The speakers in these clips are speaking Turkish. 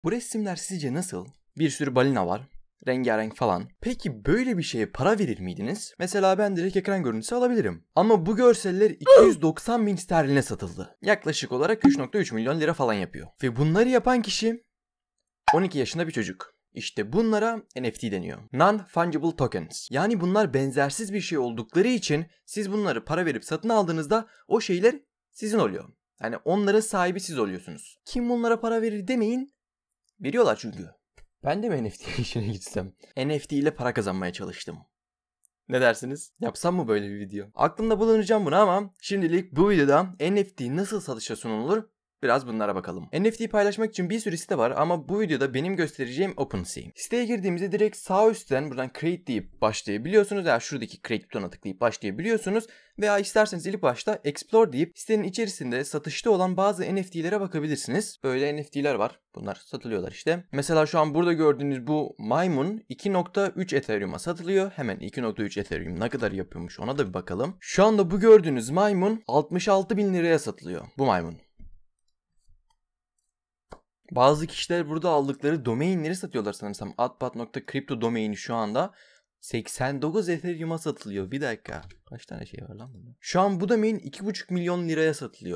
Bu resimler sizce nasıl? Bir sürü balina var. Rengarenk falan. Peki böyle bir şeye para verir miydiniz? Mesela ben direkt ekran görüntüsü alabilirim. Ama bu görseller 290 bin sterline satıldı. Yaklaşık olarak 3.3 milyon lira falan yapıyor. Ve bunları yapan kişi 12 yaşında bir çocuk. İşte bunlara NFT deniyor. Non-fungible tokens. Yani bunlar benzersiz bir şey oldukları için siz bunları para verip satın aldığınızda o şeyler sizin oluyor. Yani onların sahibi siz oluyorsunuz. Kim bunlara para verir demeyin. Veriyorlar çünkü. Ben de mi NFT işine gitsem? NFT ile para kazanmaya çalıştım. Ne dersiniz? Yapsam mı böyle bir video? Aklımda bulunacağım bunu ama şimdilik bu videoda NFT nasıl satışa sunulur? Biraz bunlara bakalım. NFT paylaşmak için bir sürü site var ama bu videoda benim göstereceğim OpenSea. Siteye girdiğimizde direkt sağ üstten buradan Create deyip başlayabiliyorsunuz veya şuradaki Create butonuna tıklayıp başlayabiliyorsunuz veya isterseniz ilk başta Explore deyip sitenin içerisinde satışta olan bazı NFT'lere bakabilirsiniz. Böyle NFT'ler var. Bunlar satılıyorlar işte. Mesela şu an burada gördüğünüz bu maymun 2.3 Ethereum'a satılıyor. Hemen 2.3 Ethereum ne kadar yapıyormuş ona da bir bakalım. Şu anda bu gördüğünüz maymun 66 bin liraya satılıyor. Bu maymun. Bazı kişiler burada aldıkları domainleri satıyorlar sanırsam. Atpat.crypto domaini şu anda 89 Ethereum'a satılıyor. Bir dakika. Kaç tane şey var lan bunda? Şu an bu domain 2.5 milyon liraya satılıyor.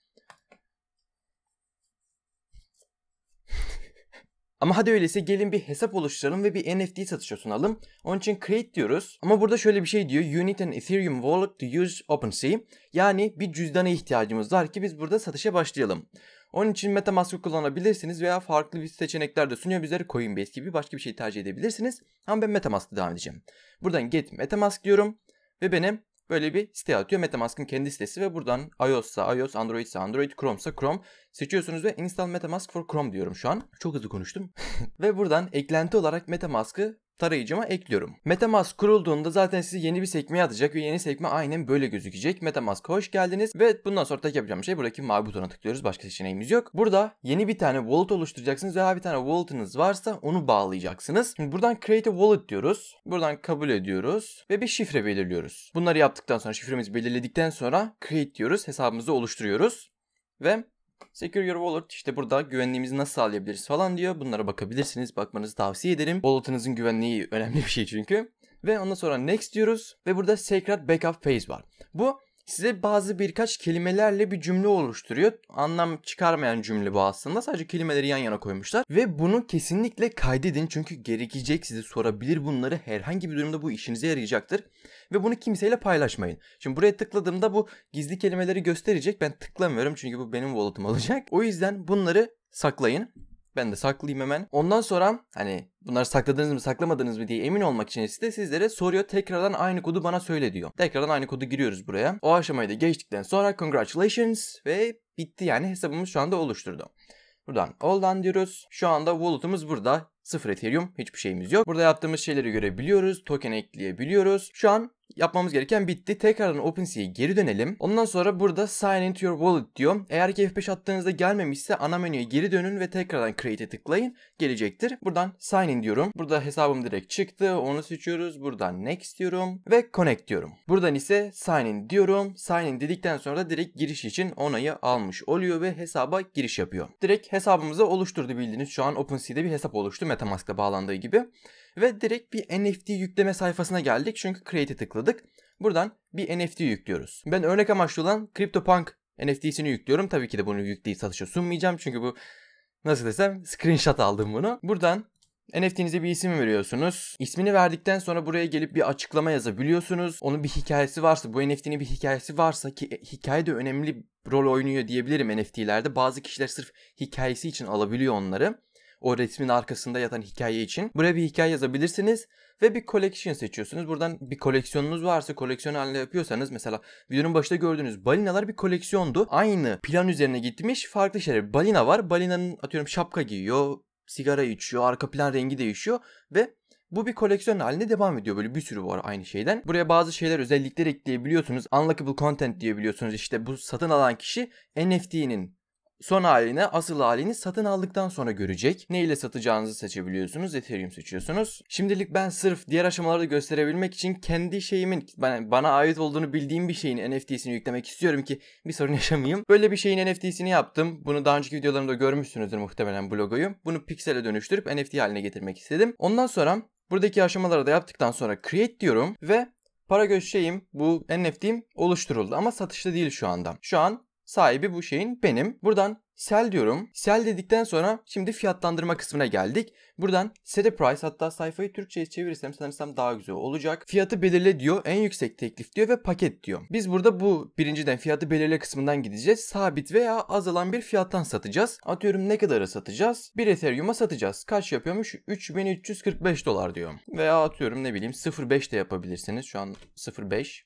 Ama hadi öyleyse gelin bir hesap oluşturalım ve bir NFT satışa sunalım. Onun için create diyoruz. Ama burada şöyle bir şey diyor. You need an Ethereum wallet to use OpenSea. Yani bir cüzdana ihtiyacımız var ki biz burada satışa başlayalım. Onun için MetaMask'ı kullanabilirsiniz veya farklı bir seçenekler de sunuyor bizlere. Coinbase gibi başka bir şey tercih edebilirsiniz. Ama ben MetaMask'la devam edeceğim. Buradan get MetaMask diyorum ve benim böyle bir site atıyor. MetaMask'ın kendi sitesi ve buradan iOS'sa iOS, Android'sa Android, Chrome'sa Chrome seçiyorsunuz ve Install MetaMask for Chrome diyorum şu an. Çok hızlı konuştum. Ve buradan eklenti olarak MetaMask'ı tarayıcıma ekliyorum. MetaMask kurulduğunda zaten sizi yeni bir sekmeye atacak ve yeni sekme aynen böyle gözükecek. MetaMask'a hoş geldiniz ve bundan sonra tek yapacağım şey buradaki mavi butona tıklıyoruz. Başka seçeneğimiz yok. Burada yeni bir tane wallet oluşturacaksınız veya bir tane wallet'ınız varsa onu bağlayacaksınız. Şimdi buradan create a wallet diyoruz. Buradan kabul ediyoruz ve bir şifre belirliyoruz. Bunları yaptıktan sonra şifremizi belirledikten sonra create diyoruz. Hesabımızı oluşturuyoruz ve Secure Your Wallet işte burada güvenliğimizi nasıl sağlayabiliriz falan diyor. Bunlara bakabilirsiniz. Bakmanızı tavsiye ederim. Wallet'ınızın güvenliği önemli bir şey çünkü. Ve ondan sonra Next diyoruz. Ve burada Secret Backup Phase var. Bu size birkaç kelimelerle bir cümle oluşturuyor. Anlam çıkarmayan cümle bu aslında. Sadece kelimeleri yan yana koymuşlar. Ve bunu kesinlikle kaydedin. Çünkü gerekecek, size sorabilir bunları. Herhangi bir durumda bu işinize yarayacaktır. Ve bunu kimseyle paylaşmayın. Şimdi buraya tıkladığımda bu gizli kelimeleri gösterecek. Ben tıklamıyorum çünkü bu benim wallet'ım olacak. O yüzden bunları saklayın. Ben de saklayayım hemen. Ondan sonra hani bunları sakladınız mı saklamadınız mı diye emin olmak için de sizlere soruyor. Tekrardan aynı kodu bana söyle diyor. Tekrardan aynı kodu giriyoruz buraya. O aşamayı da geçtikten sonra congratulations ve bitti yani hesabımız şu anda oluşturdu. Buradan all done diyoruz. Şu anda wallet'ımız burada. 0 Ethereum, hiçbir şeyimiz yok. Burada yaptığımız şeyleri görebiliyoruz. Token ekleyebiliyoruz. Şu an yapmamız gereken bitti. Tekrardan OpenSea'ye geri dönelim. Ondan sonra burada sign into your wallet diyor. Eğer ki F5 attığınızda gelmemişse ana menüye geri dönün ve tekrardan create'e tıklayın. Gelecektir. Buradan sign in diyorum. Burada hesabım direkt çıktı. Onu seçiyoruz. Buradan next diyorum ve connect diyorum. Buradan ise sign in diyorum. Sign in dedikten sonra da direkt giriş için onayı almış oluyor ve hesaba giriş yapıyor. Direkt hesabımızı oluşturdu bildiğiniz. Şu an OpenSea'de bir hesap oluştu. MetaMask'la bağlandığı gibi. Ve direkt bir NFT yükleme sayfasına geldik. Çünkü Create'e tıkladık. Buradan bir NFT yüklüyoruz. Ben örnek amaçlı olan CryptoPunk NFT'sini yüklüyorum. Tabii ki de bunu yükleyip satışa sunmayacağım. Çünkü bu nasıl desem screenshot aldım bunu. Buradan NFT'nize bir isim veriyorsunuz. İsmini verdikten sonra buraya gelip bir açıklama yazabiliyorsunuz. Onun bir hikayesi varsa, bu NFT'nin bir hikayesi varsa ki hikaye de önemli rol oynuyor diyebilirim NFT'lerde. Bazı kişiler sırf hikayesi için alabiliyor onları. O resmin arkasında yatan hikaye için. Buraya bir hikaye yazabilirsiniz ve bir collection seçiyorsunuz. Buradan bir koleksiyonunuz varsa koleksiyon haline yapıyorsanız mesela videonun başında gördüğünüz balinalar bir koleksiyondu. Aynı plan üzerine gitmiş farklı şeyler. Balina var. Balinanın atıyorum şapka giyiyor, sigara içiyor, arka plan rengi değişiyor ve bu bir koleksiyon haline devam ediyor. Böyle bir sürü var aynı şeyden. Buraya bazı şeyler özellikler ekleyebiliyorsunuz. Unlockable content diyebiliyorsunuz. İşte bu satın alan kişi NFT'nin son halini, asıl halini satın aldıktan sonra görecek. Ne ile satacağınızı seçebiliyorsunuz. Ethereum seçiyorsunuz. Şimdilik ben sırf diğer aşamaları gösterebilmek için kendi şeyimin, bana ait olduğunu bildiğim bir şeyin NFT'sini yüklemek istiyorum ki bir sorun yaşamayayım. Böyle bir şeyin NFT'sini yaptım. Bunu daha önceki videolarımda görmüşsünüzdür muhtemelen bu logoyu. Bunu piksele dönüştürüp NFT haline getirmek istedim. Ondan sonra buradaki aşamaları da yaptıktan sonra create diyorum ve para göz şeyim, bu NFT'm oluşturuldu ama satışta değil şu anda. Şu an sahibi bu şeyin benim. Buradan sell diyorum. Sell dedikten sonra şimdi fiyatlandırma kısmına geldik. Buradan set a price, hatta sayfayı Türkçe'ye çevirirsem sanırsam daha güzel olacak. Fiyatı belirle diyor. En yüksek teklif diyor ve paket diyor. Biz burada bu birinciden fiyatı belirle kısmından gideceğiz. Sabit veya azalan bir fiyattan satacağız. Atıyorum ne kadara satacağız? 1 Ethereum'a satacağız. Kaç yapıyormuş? 3345 dolar diyor. Veya atıyorum ne bileyim 0.5 de yapabilirsiniz. Şu an 0.5.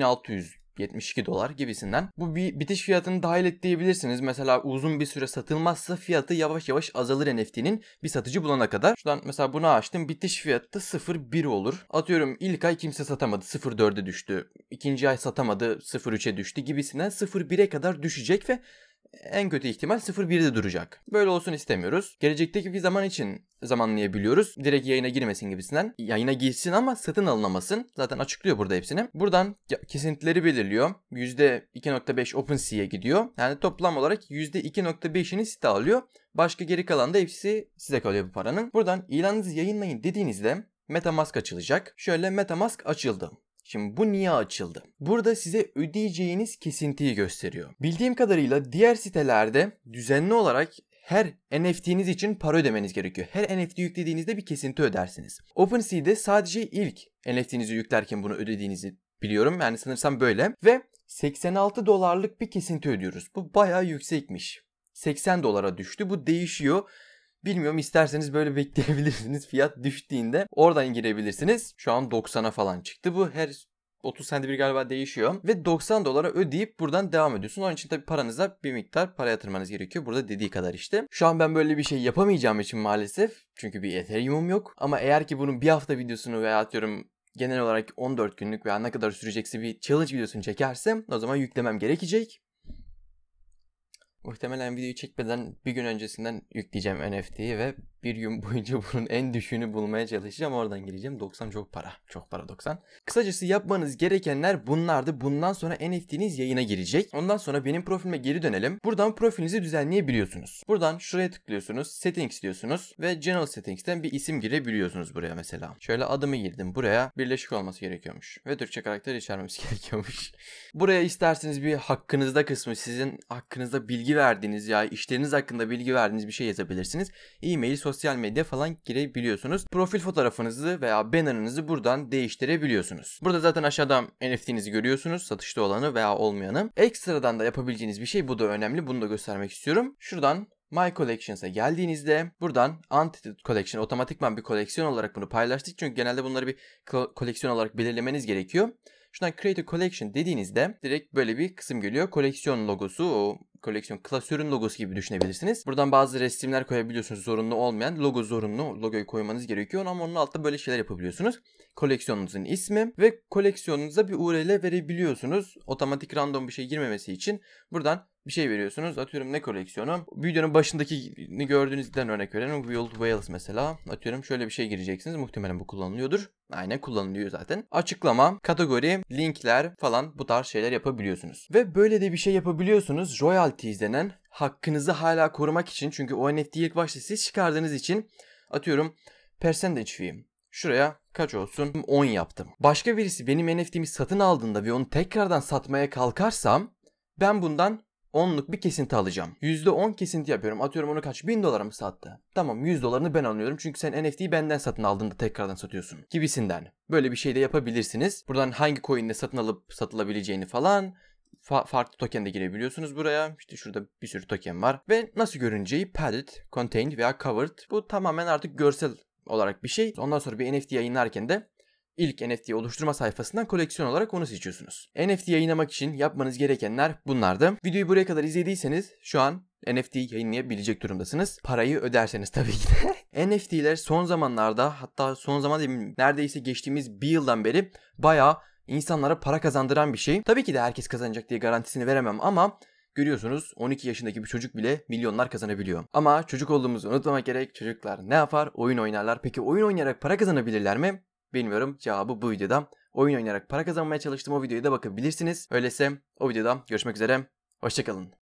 1672 dolar gibisinden. Bu bir bitiş fiyatını dahil et diyebilirsiniz. Mesela uzun bir süre satılmazsa fiyatı yavaş yavaş azalır NFT'nin bir satıcı bulana kadar. Şuradan mesela bunu açtım. Bitiş fiyatı da 0.1 olur. Atıyorum ilk ay kimse satamadı. 0.4'e düştü. İkinci ay satamadı. 0.3'e düştü gibisinden 0.1'e kadar düşecek ve en kötü ihtimal 0.1'de duracak. Böyle olsun istemiyoruz. Gelecekteki bir zaman için zamanlayabiliyoruz. Direkt yayına girmesin gibisinden. Yayına girsin ama satın alınamasın. Zaten açıklıyor burada hepsini. Buradan kesintileri belirliyor. %2.5 OpenSea'ye gidiyor. Yani toplam olarak %2.5'ini site alıyor. Başka geri kalan da hepsi size kalıyor bu paranın. Buradan ilanınızı yayınlayın dediğinizde MetaMask açılacak. Şöyle MetaMask açıldı. Şimdi bu niye açıldı? Burada size ödeyeceğiniz kesintiyi gösteriyor. Bildiğim kadarıyla diğer sitelerde düzenli olarak her NFT'niz için para ödemeniz gerekiyor. Her NFT yüklediğinizde bir kesinti ödersiniz. OpenSea'de sadece ilk NFT'nizi yüklerken bunu ödediğinizi biliyorum. Yani sanırsam böyle. Ve 86 dolarlık bir kesinti ödüyoruz. Bu bayağı yüksekmiş. 80 dolara düştü. Bu değişiyor. Bilmiyorum, isterseniz böyle bekleyebilirsiniz. Fiyat düştüğünde oradan girebilirsiniz. Şu an 90'a falan çıktı. Bu her 30 sente bir galiba değişiyor. Ve 90 dolara ödeyip buradan devam ediyorsun. Onun için tabii paranıza bir miktar para yatırmanız gerekiyor. Burada dediği kadar işte. Şu an ben böyle bir şey yapamayacağım için maalesef. Çünkü bir Ethereum'um yok. Ama eğer ki bunun bir hafta videosunu veya atıyorum genel olarak 14 günlük veya ne kadar sürecekse bir challenge videosunu çekersem o zaman yüklemem gerekecek. Muhtemelen videoyu çekmeden bir gün öncesinden yükleyeceğim NFT'yi ve bir gün boyunca bunun en düşüğünü bulmaya çalışacağım. Oradan gireceğim. 90 çok para. Çok para 90. Kısacası yapmanız gerekenler bunlardı. Bundan sonra NFT'niz yayına girecek. Ondan sonra benim profilime geri dönelim. Buradan profilinizi düzenleyebiliyorsunuz. Buradan şuraya tıklıyorsunuz. Settings diyorsunuz ve General Settings'ten bir isim girebiliyorsunuz buraya mesela. Şöyle adımı girdim. Buraya birleşik olması gerekiyormuş. Ve Türkçe karakter içermesi gerekiyormuş. Buraya isterseniz bir hakkınızda kısmı, sizin hakkınızda bilgi verdiğiniz ya işleriniz hakkında bilgi verdiğiniz bir şey yazabilirsiniz. E-mail, sosyal medya falan girebiliyorsunuz. Profil fotoğrafınızı veya bannerınızı buradan değiştirebiliyorsunuz. Burada zaten aşağıda NFT'nizi görüyorsunuz. Satışta olanı veya olmayanı. Ekstradan da yapabileceğiniz bir şey, bu da önemli. Bunu da göstermek istiyorum. Şuradan My Collections'a geldiğinizde buradan Untitled Collection, otomatikman bir koleksiyon olarak bunu paylaştık. Çünkü genelde bunları bir koleksiyon olarak belirlemeniz gerekiyor. Şuradan Create a Collection dediğinizde direkt böyle bir kısım geliyor. Koleksiyon logosu, o koleksiyon klasörün logosu gibi düşünebilirsiniz. Buradan bazı resimler koyabiliyorsunuz, zorunlu olmayan. Logo zorunlu, logoyu koymanız gerekiyor ama onun altında böyle şeyler yapabiliyorsunuz. Koleksiyonunuzun ismi ve koleksiyonunuza bir URL verebiliyorsunuz. Otomatik random bir şey girmemesi için buradan bir şey veriyorsunuz. Atıyorum ne koleksiyonu? Videonun başındakini gördüğünüzden örnek verelim. Wild Whales mesela. Atıyorum şöyle bir şey gireceksiniz. Muhtemelen bu kullanılıyordur. Aynen kullanılıyor zaten. Açıklama, kategori, linkler falan bu tarz şeyler yapabiliyorsunuz. Ve böyle de bir şey yapabiliyorsunuz. Royalties denen hakkınızı hala korumak için. Çünkü o NFT'yi ilk başta siz çıkardığınız için atıyorum percentage fee. Şuraya kaç olsun? 10 yaptım. Başka birisi benim NFT'mi satın aldığında ve onu tekrardan satmaya kalkarsam ben bundan 10'luk bir kesinti alacağım. %10 kesinti yapıyorum. Atıyorum onu kaç? 1000 dolara mı sattı? Tamam, 100 dolarını ben alıyorum. Çünkü sen NFT'yi benden satın aldığında tekrardan satıyorsun. Gibisinden. Böyle bir şey de yapabilirsiniz. Buradan hangi coin'le satın alıp satılabileceğini falan farklı token de girebiliyorsunuz buraya. İşte şurada bir sürü token var. Ve nasıl görüneceği padded, contained veya covered. Bu tamamen artık görsel olarak bir şey. Ondan sonra bir NFT yayınlarken de İlk NFT oluşturma sayfasından koleksiyon olarak onu seçiyorsunuz. NFT yayınlamak için yapmanız gerekenler bunlardı. Videoyu buraya kadar izlediyseniz şu an NFT yayınlayabilecek durumdasınız. Parayı öderseniz tabii ki de. NFT'ler son zamanlarda, hatta son zaman değil, neredeyse geçtiğimiz bir yıldan beri bayağı insanlara para kazandıran bir şey. Tabii ki de herkes kazanacak diye garantisini veremem ama Görüyorsunuz 12 yaşındaki bir çocuk bile milyonlar kazanabiliyor. Ama çocuk olduğumuzu unutmamak gerek. Çocuklar ne yapar? Oyun oynarlar. Peki oyun oynayarak para kazanabilirler mi? Bilmiyorum. Cevabı bu videoda. Oyun oynayarak para kazanmaya çalıştım. O videoya da bakabilirsiniz. Öyleyse o videoda görüşmek üzere. Hoşçakalın.